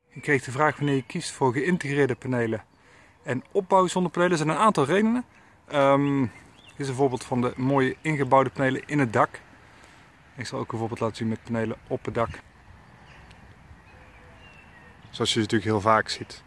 Ik kreeg de vraag wanneer je kiest voor geïntegreerde panelen en opbouwzonnepanelen. Er zijn een aantal redenen. Dit is een voorbeeld van de mooie ingebouwde panelen in het dak. Ik zal ook een voorbeeld laten zien met panelen op het dak. Zoals je natuurlijk heel vaak ziet.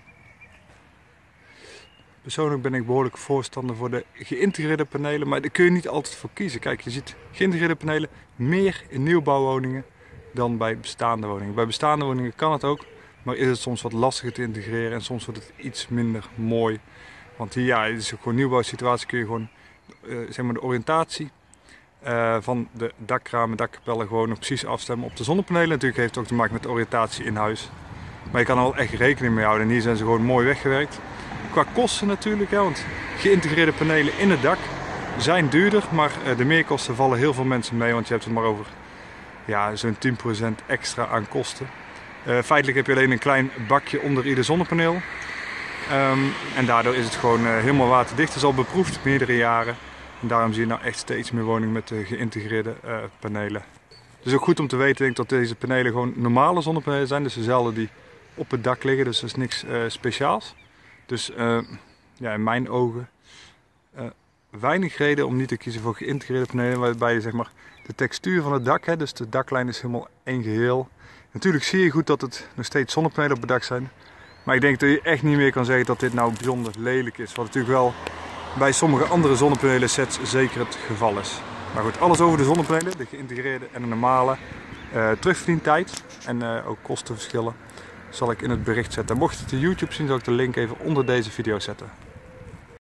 Persoonlijk ben ik behoorlijk voorstander voor de geïntegreerde panelen, maar daar kun je niet altijd voor kiezen. Kijk, je ziet geïntegreerde panelen meer in nieuwbouwwoningen dan bij bestaande woningen. Bij bestaande woningen kan het ook, maar is het soms wat lastiger te integreren en soms wordt het iets minder mooi. Want hier, ja, het is ook gewoon een nieuwbouwsituatie, kun je gewoon zeg maar de oriëntatie van de dakramen, dakkapellen gewoon precies afstemmen op de zonnepanelen. Natuurlijk heeft het ook te maken met de oriëntatie in huis. Maar je kan er wel echt rekening mee houden en hier zijn ze gewoon mooi weggewerkt. Qua kosten natuurlijk, want geïntegreerde panelen in het dak zijn duurder, maar de meerkosten vallen heel veel mensen mee, want je hebt het maar over ja, zo'n 10% extra aan kosten. Feitelijk heb je alleen een klein bakje onder ieder zonnepaneel. En daardoor is het gewoon helemaal waterdicht. Het is al beproefd meerdere jaren. En daarom zie je nou echt steeds meer woningen met geïntegreerde panelen. Het is ook goed om te weten, denk ik, dat deze panelen gewoon normale zonnepanelen zijn. Dus dezelfde die op het dak liggen, dus dat is niks speciaals. Dus ja, in mijn ogen weinig reden om niet te kiezen voor geïntegreerde panelen, waarbij je zeg maar de textuur van het dak, dus de daklijn is helemaal één geheel. Natuurlijk zie je goed dat het nog steeds zonnepanelen op het dak zijn, maar ik denk dat je echt niet meer kan zeggen dat dit nou bijzonder lelijk is, wat natuurlijk wel bij sommige andere zonnepanelen sets zeker het geval is. Maar goed, alles over de zonnepanelen, de geïntegreerde en de normale, terugverdientijd en ook kostenverschillen zal ik in het bericht zetten. Mocht je het op YouTube zien, zal ik de link even onder deze video zetten.